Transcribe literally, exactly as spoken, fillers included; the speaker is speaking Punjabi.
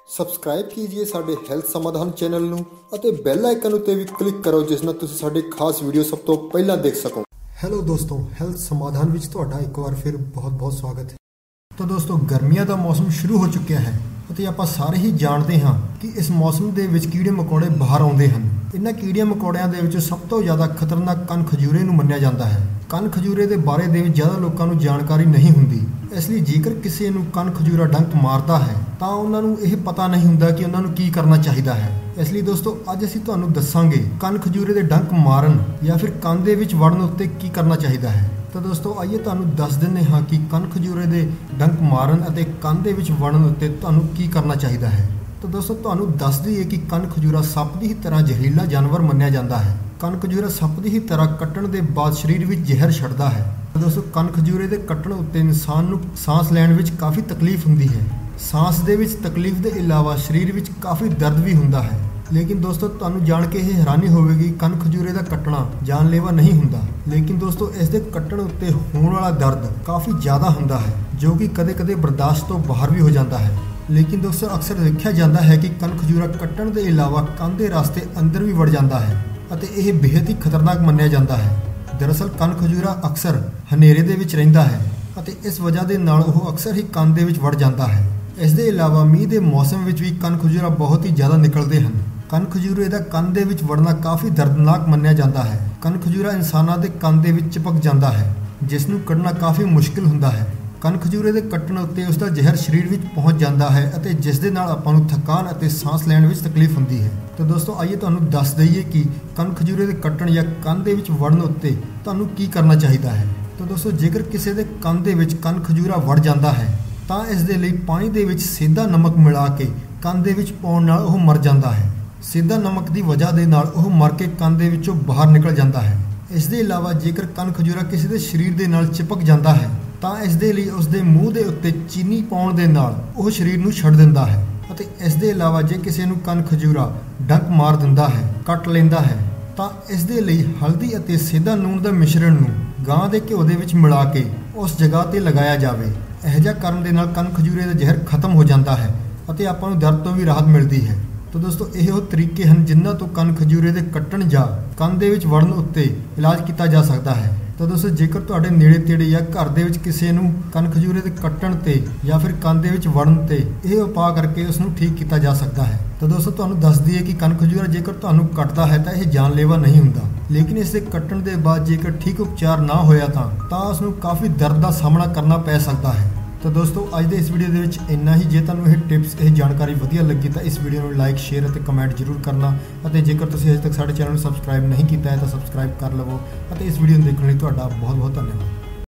ਸਬਸਕ੍ਰਾਈਬ कीजिए ਸਾਡੇ ਹੈਲਥ ਸਮਾਧਾਨ ਚੈਨਲ ਨੂੰ ਅਤੇ ਬੈਲ ਆਈਕਨ ਉੱਤੇ ਵੀ ਕਲਿੱਕ ਕਰੋ ਜਿਸ ਨਾਲ ਤੁਸੀਂ ਸਾਡੇ ਖਾਸ ਵੀਡੀਓ ਸਭ ਤੋਂ ਪਹਿਲਾਂ ਦੇਖ ਸਕੋ। ਹੈਲੋ ਦੋਸਤੋ, ਹੈਲਥ ਸਮਾਧਾਨ ਵਿੱਚ ਤੁਹਾਡਾ ਇੱਕ ਵਾਰ ਫਿਰ ਬਹੁਤ-ਬਹੁਤ ਸਵਾਗਤ ਹੈ। ਤਾਂ ਦੋਸਤੋ, ਗਰਮੀਆਂ ਦਾ ਮੌਸਮ ਸ਼ੁਰੂ ਹੋ ਚੁੱਕਿਆ ਹੈ ਅਤੇ ਆਪਾਂ ਸਾਰੇ ਹੀ ਜਾਣਦੇ ਹਾਂ ਕਿ ਇਸ ਮੌਸਮ ਦੇ ਵਿੱਚ ਕੀੜੇ ਮਕੌੜੇ ਬਾਹਰ ਆਉਂਦੇ ਹਨ। ਇਹਨਾਂ ਕੀੜਿਆਂ ਮਕੌੜਿਆਂ ਦੇ ਵਿੱਚ ਸਭ ਤੋਂ ਜ਼ਿਆਦਾ ਖਤਰਨਾਕ ਕੰਨ ਖਜੂਰੇ ਨੂੰ ਮੰਨਿਆ ਜਾਂਦਾ ਹੈ। ਕੰਨ ਖਜੂਰੇ ਦੇ ਬਾਰੇ ਦੇ ਵਿੱਚ ਜ਼ਿਆਦਾ ਲੋਕਾਂ ਨੂੰ ਜਾਣਕਾਰੀ ਨਹੀਂ ਹੁੰਦੀ, ਇਸ ਲਈ ਜੇਕਰ ਕਿਸੇ ਨੂੰ ਕੰਨ ਖਜੂਰਾ ਡੰਕ ਮਾਰਦਾ ਹੈ ਤਾਂ ਉਹਨਾਂ ਨੂੰ ਇਹ ਪਤਾ ਨਹੀਂ ਹੁੰਦਾ ਕਿ ਉਹਨਾਂ ਨੂੰ ਕੀ ਕਰਨਾ ਚਾਹੀਦਾ ਹੈ। ਇਸ ਲਈ ਦੋਸਤੋ, ਅੱਜ ਅਸੀਂ ਤੁਹਾਨੂੰ ਦੱਸਾਂਗੇ ਕੰਨ ਖਜੂਰੇ ਦੇ ਡੰਕ ਮਾਰਨ ਜਾਂ ਫਿਰ ਕੰਨ ਦੇ ਵਿੱਚ ਵੜਨ ਉੱਤੇ ਕੀ ਕਰਨਾ ਚਾਹੀਦਾ ਹੈ। ਤਾਂ ਦੋਸਤੋ, ਆਈਏ ਤੁਹਾਨੂੰ ਦੱਸ ਦਿੰਦੇ ਹਾਂ ਕਿ ਕੰਨ ਖਜੂਰੇ ਦੇ ਡੰਕ ਮਾਰਨ ਅਤੇ ਕੰਨ ਦੇ ਵਿੱਚ ਵੜਨ ਉੱਤੇ ਤੁਹਾਨੂੰ ਕੀ ਕਰਨਾ ਚਾਹੀਦਾ ਹੈ। ਤਾਂ ਦੋਸਤੋ, ਤੁਹਾਨੂੰ ਦੱਸ ਦਈਏ ਕਿ ਕੰਨ ਖਜੂਰਾ ਸੱਪ ਦੀ ਹੀ ਤਰ੍ਹਾਂ ਜ਼ਹਿਰੀਲਾ ਜਾਨਵਰ ਮੰਨਿਆ ਜਾਂਦਾ ਹੈ। ਕੰਨ ਖਜੂਰਾ ਸੱਪ ਦੀ ਹੀ ਤਰ੍ਹਾਂ ਕੱਟਣ ਦੇ ਬਾਅਦ ਸਰੀਰ ਵਿੱਚ ਜ਼ਹਿਰ ਛੱਡਦਾ ਹੈ। ਦੋਸਤੋ, ਕੰਨ ਖਜੂਰੇ ਦੇ ਕੱਟਣ ਉੱਤੇ ਇਨਸਾਨ ਨੂੰ ਸਾਹ ਲੈਣ ਵਿੱਚ ਕਾਫੀ ਤਕਲੀਫ ਹੁੰਦੀ ਹੈ। ਸਾਹ ਦੇ ਵਿੱਚ ਤਕਲੀਫ ਦੇ ਇਲਾਵਾ ਸਰੀਰ ਵਿੱਚ ਕਾਫੀ ਦਰਦ ਵੀ ਹੁੰਦਾ ਹੈ। ਲੇਕਿਨ ਦੋਸਤੋ, ਤੁਹਾਨੂੰ ਜਾਣ ਕੇ ਇਹ ਹੈਰਾਨੀ ਹੋਵੇਗੀ, ਕੰਨ ਖਜੂਰੇ ਦਾ ਕੱਟਣਾ ਜਾਨਲੇਵਾ ਨਹੀਂ ਹੁੰਦਾ। ਲੇਕਿਨ ਦੋਸਤੋ, ਇਸ ਦੇ ਕੱਟਣ ਉੱਤੇ ਹੋਣ ਵਾਲਾ ਦਰਦ ਕਾਫੀ ਜ਼ਿਆਦਾ ਹੁੰਦਾ ਹੈ, ਜੋ ਕਿ ਕਦੇ-ਕਦੇ ਬਰਦਾਸ਼ਤ ਤੋਂ ਬਾਹਰ ਵੀ ਹੋ ਜਾਂਦਾ ਹੈ। ਲੇਕਿਨ ਦੋਸਤੋ, ਅਕਸਰ ਦੇਖਿਆ ਜਾਂਦਾ ਹੈ ਕਿ ਕੰਨ ਖਜੂਰਾ ਕੱਟਣ ਦੇ ਇਲਾਵਾ ਕੰਨ ਦੇ ਰਸਤੇ ਅੰਦਰ ਵੀ ਵੜ ਜਾਂਦਾ ਹੈ ਅਤੇ ਇਹ ਬੇहद ਹੀ ਖਤਰਨਾਕ ਮੰਨਿਆ ਜਾਂਦਾ ਹੈ। ਦਰਅਸਲ ਕੰਨ ਖਜੂਰਾ ਅਕਸਰ ਹਨੇਰੇ ਦੇ ਵਿੱਚ ਰਹਿੰਦਾ ਹੈ ਅਤੇ ਇਸ ਵਜ੍ਹਾ ਦੇ ਨਾਲ ਉਹ ਅਕਸਰ ਹੀ ਕੰਨ ਦੇ ਵਿੱਚ ਵੜ ਜਾਂਦਾ ਹੈ। ਇਸ ਦੇ ਇਲਾਵਾ ਮੀਂਹ ਦੇ ਮੌਸਮ ਵਿੱਚ ਵੀ ਕੰਨ ਖਜੂਰਾ ਬਹੁਤ ਹੀ ਜ਼ਿਆਦਾ ਨਿਕਲਦੇ ਹਨ। ਕੰਨ ਖਜੂਰੇ ਦਾ ਕੰਨ ਦੇ ਵਿੱਚ ਵੜਨਾ ਕਾਫੀ ਦਰਦਨਾਕ ਮੰਨਿਆ ਜਾਂਦਾ ਹੈ। ਕੰਨ ਖਜੂਰਾ ਇਨਸਾਨਾਂ ਦੇ ਕੰਨ ਦੇ ਵਿੱਚ ਚਿਪਕ ਜਾਂਦਾ ਹੈ, ਜਿਸ ਨੂੰ ਕੱਢਣਾ ਕਾਫੀ ਮੁਸ਼ਕਿਲ ਹੁੰਦਾ ਹੈ। ਕੰਨ ਖਜੂਰੇ ਦੇ ਕੱਟਣ ਉੱਤੇ ਉਸ ਦਾ ਜ਼ਹਿਰ ਸਰੀਰ ਵਿੱਚ ਪਹੁੰਚ ਜਾਂਦਾ ਹੈ ਅਤੇ ਜਿਸ ਦੇ ਨਾਲ ਆਪਾਂ ਨੂੰ ਥਕਾਨ ਅਤੇ ਸਾਹ ਲੈਣ ਵਿੱਚ ਤਕਲੀਫ ਹੁੰਦੀ ਹੈ। ਤਾਂ ਦੋਸਤੋ, ਆਈਏ ਤੁਹਾਨੂੰ ਦੱਸ ਦਈਏ ਕਿ ਕੰਨ ਖਜੂਰੇ ਦੇ ਕੱਟਣ ਜਾਂ ਕੰਨ ਦੇ ਵਿੱਚ ਵੜਨ ਉੱਤੇ ਤੁਹਾਨੂੰ ਕੀ ਕਰਨਾ ਚਾਹੀਦਾ ਹੈ। ਤਾਂ ਦੋਸਤੋ, ਜੇਕਰ ਕਿਸੇ ਦੇ ਕੰਨ ਦੇ ਵਿੱਚ ਕੰਨ ਖਜੂਰਾ ਵੜ ਜਾਂਦਾ ਹੈ ਤਾਂ ਇਸ ਦੇ ਲਈ ਪਾਣੀ ਦੇ ਵਿੱਚ ਸੇਂਧਾ ਨਮਕ ਮਿਲਾ ਕੇ ਕੰਨ ਦੇ ਵਿੱਚ ਪਾਉਣ ਨਾਲ ਉਹ ਮਰ ਜਾਂਦਾ ਹੈ। ਸੇਂਧਾ ਨਮਕ ਦੀ ਵਜ੍ਹਾ ਦੇ ਨਾਲ ਉਹ ਮਰ ਕੇ ਕੰਨ ਦੇ ਵਿੱਚੋਂ ਬਾਹਰ ਨਿਕਲ ਜਾਂਦਾ ਹੈ। ਇਸ ਦੇ ਇਲਾਵਾ ਜੇਕਰ ਕੰਨ ਖਜੂਰਾ ਕਿਸੇ ਦੇ ਸਰੀਰ ਦੇ ਨਾਲ ਚਿਪਕ ਜਾਂਦਾ ਹੈ ਤਾਂ ਇਸ ਦੇ ਲਈ ਉਸ ਦੇ ਮੂੰਹ ਦੇ ਉੱਤੇ ਚੀਨੀ ਪਾਉਣ ਦੇ ਨਾਲ ਉਹ ਸਰੀਰ ਨੂੰ ਛੱਡ ਦਿੰਦਾ ਹੈ। ਅਤੇ ਇਸ ਦੇ ਇਲਾਵਾ ਜੇ ਕਿਸੇ ਨੂੰ ਕੰਨ ਖਜੂਰਾ ਡੰਕ ਮਾਰ ਦਿੰਦਾ ਹੈ, ਕੱਟ ਲੈਂਦਾ ਹੈ, ਤਾਂ ਇਸ ਦੇ ਲਈ ਹਲਦੀ ਅਤੇ ਸੇਂਧਾ ਨੂਣ ਦਾ ਮਿਸ਼ਰਣ ਨੂੰ ਗਾਂ ਦੇ ਘਿਓ ਦੇ ਵਿੱਚ ਮਿਲਾ ਕੇ ਉਸ ਜਗ੍ਹਾ ਤੇ ਲਗਾਇਆ ਜਾਵੇ। ਇਹ ਜਿਹਾ ਕਰਨ ਦੇ ਨਾਲ ਕੰਨ ਖਜੂਰੇ ਦਾ ਜ਼ਹਿਰ ਖਤਮ ਹੋ ਜਾਂਦਾ ਹੈ ਅਤੇ ਆਪਾਂ ਨੂੰ ਦਰਦ ਤੋਂ ਵੀ ਰਾਹਤ ਮਿਲਦੀ ਹੈ। ਤਾਂ ਦੋਸਤੋ, ਇਹ ਉਹ ਤਰੀਕੇ ਹਨ ਜਿਨ੍ਹਾਂ ਤੋਂ ਕੰਨ ਖਜੂਰੇ ਦੇ ਕੱਟਣ ਜਾਂ ਕੰਨ ਦੇ ਵਿੱਚ ਵੜਨ ਉੱਤੇ ਇਲਾਜ ਕੀਤਾ ਜਾ ਸਕਦਾ ਹੈ। ਤਾਂ ਦੋਸਤੋ, ਜੇਕਰ ਤੁਹਾਡੇ ਨੇੜੇ ਤੇੜੇ ਜਾਂ ਘਰ ਦੇ ਵਿੱਚ ਕਿਸੇ ਨੂੰ ਕੰਨ ਖਜੂਰੇ ਦੇ ਕੱਟਣ ਤੇ ਜਾਂ ਫਿਰ ਕੰਨ ਦੇ ਵਿੱਚ ਵੜਨ ਤੇ ਇਹ ਉਪਾਅ ਕਰਕੇ ਉਸ ਨੂੰ ਠੀਕ ਕੀਤਾ ਜਾ ਸਕਦਾ ਹੈ। ਤਾਂ ਦੋਸਤੋ, ਤੁਹਾਨੂੰ ਦੱਸ ਦਈਏ ਕਿ ਕੰਨ ਖਜੂਰਾ ਜੇਕਰ ਤੁਹਾਨੂੰ ਕੱਟਦਾ ਹੈ ਤਾਂ ਇਹ ਜਾਨਲੇਵਾ ਨਹੀਂ ਹੁੰਦਾ, ਲੇਕਿਨ ਇਸ ਦੇ ਕੱਟਣ ਦੇ ਬਾਅਦ ਜੇਕਰ ਠੀਕ ਉਪਚਾਰ ਨਾ ਹੋਇਆ ਤਾਂ ਤਾਂ ਉਸ ਨੂੰ ਕਾਫੀ ਦਰਦ ਦਾ ਸਾਹਮਣਾ ਕਰਨਾ ਪੈ ਸਕਦਾ ਹੈ। ਤਾਂ ਦੋਸਤੋ, ਅੱਜ ਦੇ ਇਸ ਵੀਡੀਓ ਦੇ ਵਿੱਚ ਇੰਨਾ ਹੀ। ਜੇ ਤੁਹਾਨੂੰ ਇਹ ਟਿਪਸ, ਇਹ ਜਾਣਕਾਰੀ ਵਧੀਆ ਲੱਗੀ ਤਾਂ ਇਸ ਵੀਡੀਓ ਨੂੰ ਲਾਈਕ, ਸ਼ੇਅਰ ਅਤੇ ਕਮੈਂਟ ਜ਼ਰੂਰ ਕਰਨਾ ਅਤੇ ਜੇਕਰ ਤੁਸੀਂ ਅਜੇ ਤੱਕ ਸਾਡੇ ਚੈਨਲ ਨੂੰ ਸਬਸਕ੍ਰਾਈਬ ਨਹੀਂ ਕੀਤਾ ਹੈ ਤਾਂ ਸਬਸਕ੍ਰਾਈਬ ਕਰ ਲਵੋ ਅਤੇ ਇਸ ਵੀਡੀਓ ਨੂੰ ਦੇਖਣ ਲਈ ਤੁਹਾਡਾ ਬਹੁਤ ਬਹੁਤ ਧੰਨਵਾਦ।